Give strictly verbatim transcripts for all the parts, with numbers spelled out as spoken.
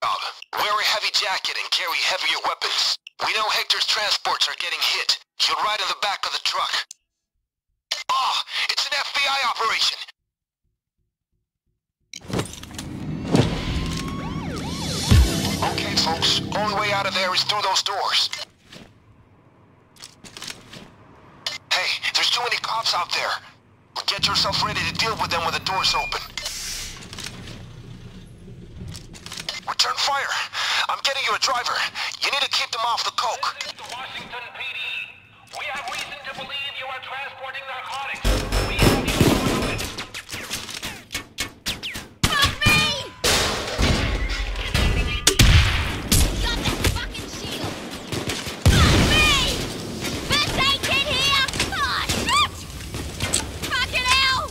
Job. Wear a heavy jacket and carry heavier weapons. We know Hector's transports are getting hit. You'll ride in the back of the truck. Ah, it's an F B I operation. Okay, folks. Only way out of there is through those doors. Hey, there's too many cops out there. Get yourself ready to deal with them when the door's open. Return fire. I'm getting you a driver. You need to keep them off the coke. This is the Washington P D. We have reason to believe you are transporting narcotics. We have you on it. Help me! Got that fucking shield. Help me! First aid kit here! Oh, shit! Fucking hell!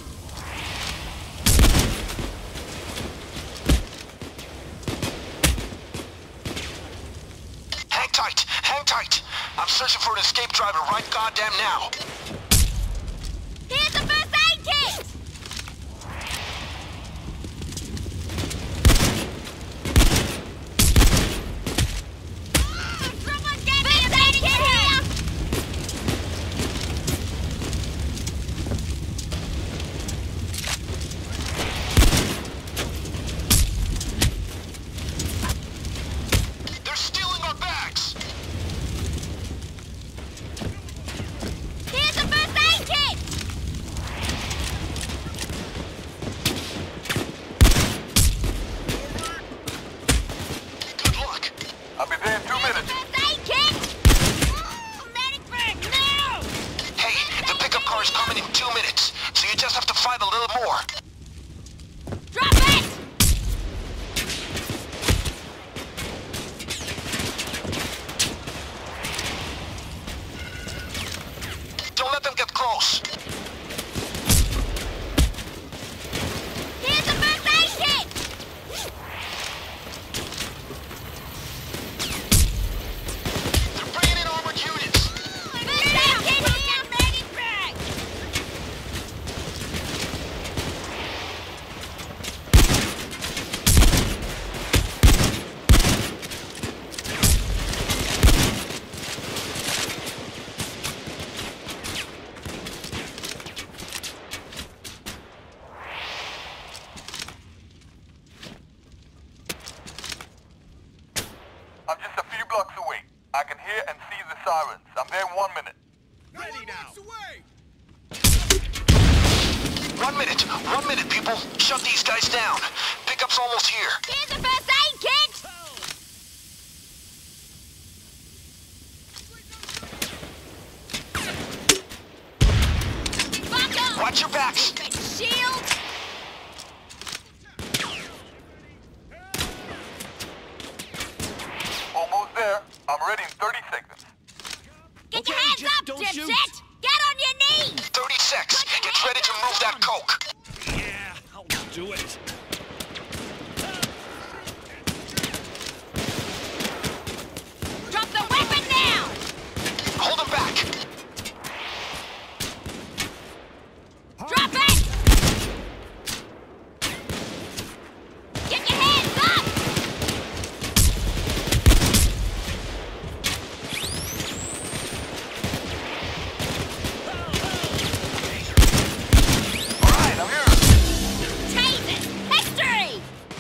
Hang tight! Hang tight! I'm searching for an escape driver right goddamn now. Here's the first aid kit! Oh, someone get me a aid kit here! They're stealing our bags! Here's the first aid kit! Good luck! I'll be there in two Here's the minutes. first aid kit! Oh, medic bag, now! Hey, the pickup car is coming in two minutes, so you just have to fight a little more. Drop it! Don't let them get close. Here's the first aid kit! They're bringing in armored units. First aid kit here! Medic bag! I'm just a few blocks away. I can hear and see the sirens. I'm there in one minute. Ready now. One minute, one minute, people. Shut these guys down. Pickup's almost here. Here's the first aid kit! Fuck off! Watch your backs. Stupid shield! Almost there. I'm ready in thirty seconds. Get your Okay, hands just up, don't dipshit! shoot. Get on your knees! thirty seconds. Get ready to move that coke. Yeah, I'll do it. Drop the weapon now! Hold them back. Drop it! Get your hands up! All right, I'm here. Tase it! History!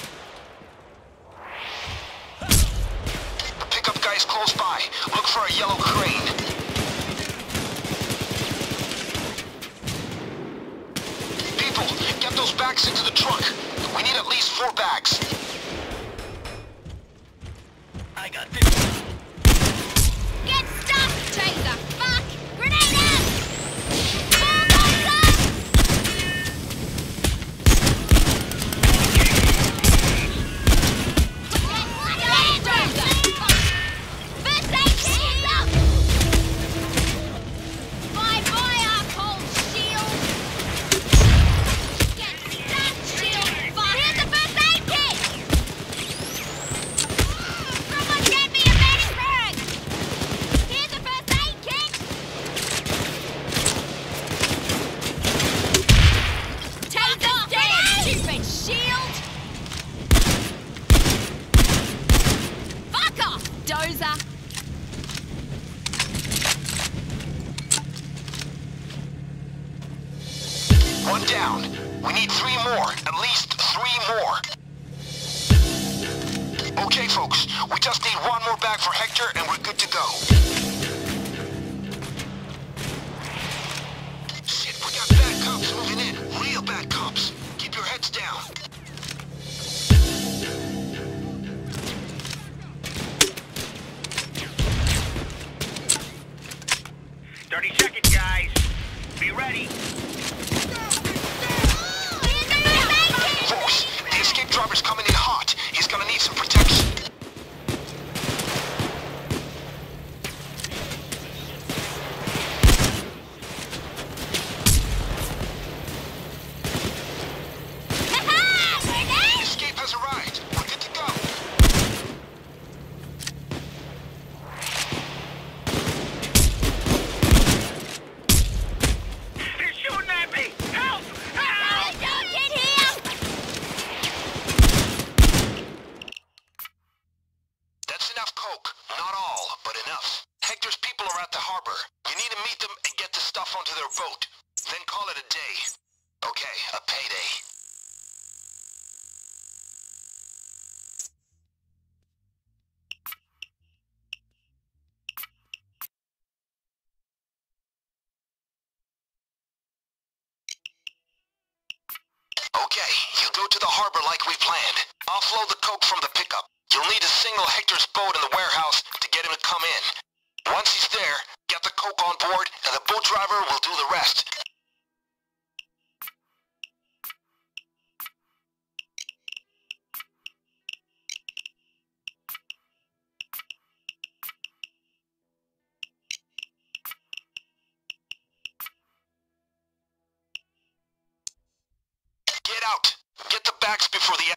The pickup guy's close by. Look for a yellow crane. People, get those bags into the truck. We need at least four bags. I got this. Get stuck, Taser! Fuck! Grenade out! Bulldozer! Bulldozer! First aid kit up! Bye bye, asshole shield! Get stuck, shield! Fuck! Here's the first aid kit! dozer. One down. We need three more. At least three more. Okay, folks. We just need one more bag for Hector, and we're good to go. Shit, we got bad cops moving in. Real bad cops. Keep your heads down. thirty seconds, guys. Be ready. Folks, the escape driver's coming in hot. He's gonna need some protection. The escape has arrived. We're good to go. They're shooting at me! Help! Help! Don't get him! That's enough coke. Not all, but enough. Hector's people are at the harbor. You need to meet them and get the stuff onto their boat. Then call it a day. Okay, a payday. Okay, you go to the harbor like we planned. Offload the coke from the pickup. You'll need to signal Hector's boat in the warehouse to get him to come in. Once he's there, get the coke on board, and the boat driver will do the rest. Get out! Get the bags before the...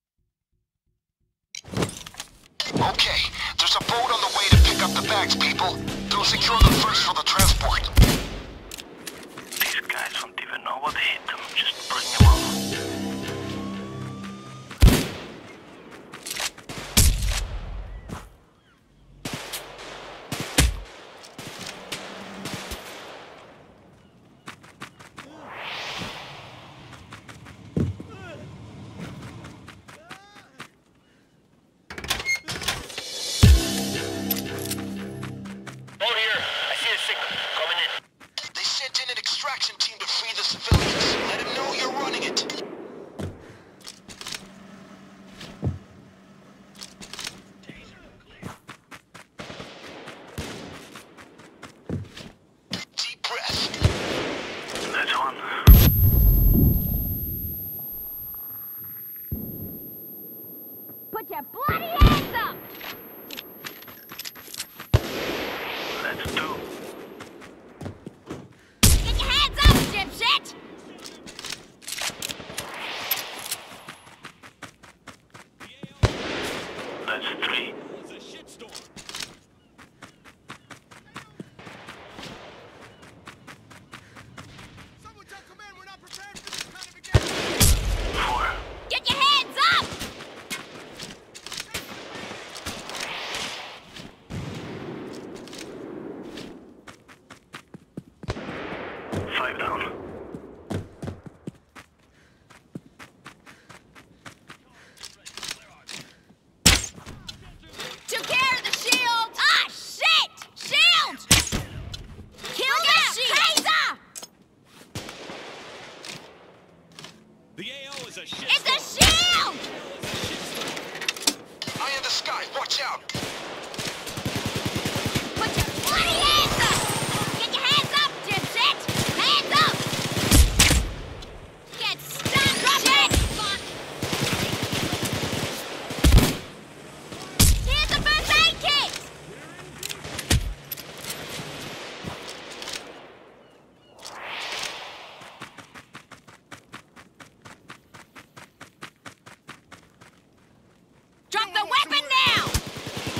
Okay, there's a boat on the way to pick up the bags, people. They'll secure them first for the transport. These guys won't even know what hit them. Just bring them on. Boat here. I see a signal. Coming in. They sent in an extraction team to free the civilians. Let them know you're running it. Deep breath. That's one. Put your bloody hands up! That's two. Get your hands up, dipshit! That's three. It's a shitstorm. Someone tell command we're not prepared for this kind of engagement. Four. Get your hands up! Five down. Took care of the shield! Ah, shit! Shield! Kill the shield! Taser! The A O is a shit. It's a shield! Eye in the sky, watch out! Put your bloody hands up! Get your hands up, dipshit! Hands up! Get stunned, dipshit! Fuck! Here's the first aid kit! Drop the weapon now!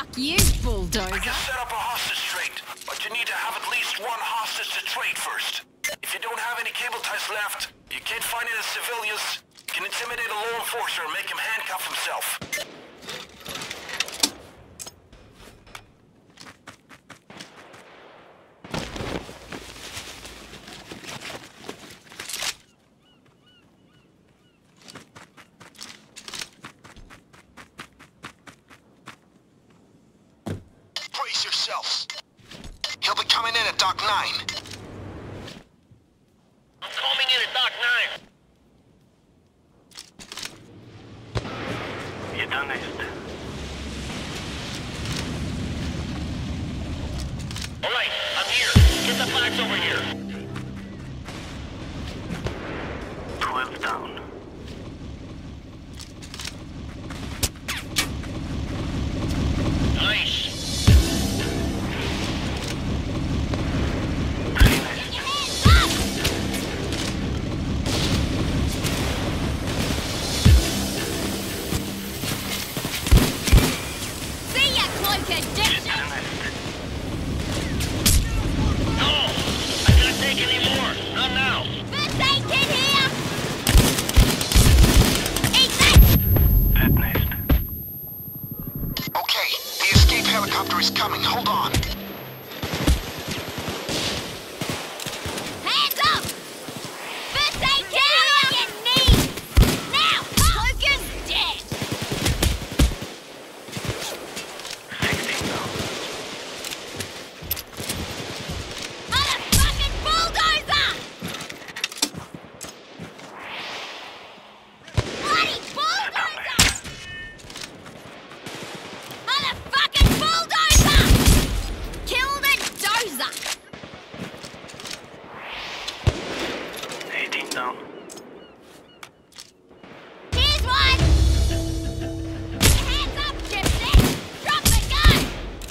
you, bulldozer. I can set up a hostage trade, but you need to have at least one hostage to trade first. If you don't have any cable ties left, you can't find any civilians, you can intimidate a law enforcer and make him handcuff himself. Brace yourselves. He'll be coming in at Dock nine. I'm coming in at Dock nine. You done this? All right, I'm here. Get the flags over here. Twelve down. Nice. See ya, cloak addiction. No! I can't take any more. Not now. First aid kit here. Eat that. Okay, the escape helicopter is coming. Hold on. Hands up. First aid kit on your knees. Now, cloak is dead. Motherfucking bulldozer! Bloody bulldozer! Motherfucking bulldozer! Kill the dozer! eighteen down. Here's one! Get your hands up, dipstick! Drop the gun!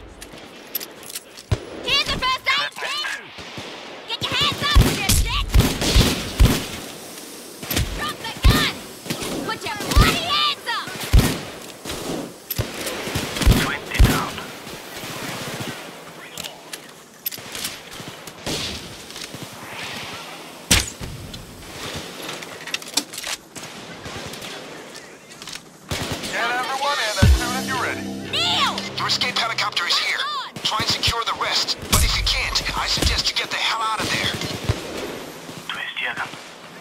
Here's the first aid kit! Get your hands up, dipstick! Drop the gun! Put your bloody hands up! twenty down. Get everyone in as soon as you're ready. Neil! Your escape helicopter is here. Hold on. Try and secure the rest, but if you can't, I suggest you get the hell out of there. Twist jeden.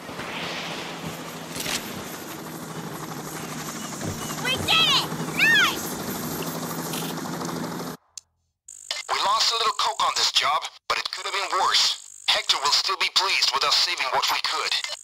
We did it! Nice! We lost a little coke on this job, but it could have been worse. Hector will still be pleased with us saving what we could.